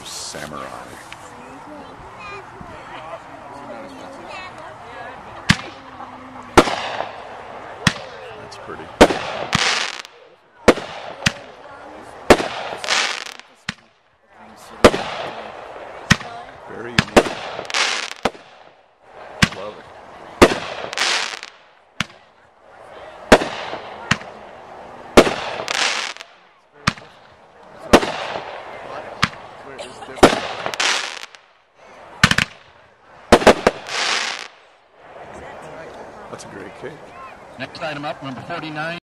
Samurai. That's pretty. Very unique. Love it. That's a great cake. Next item up, number 49.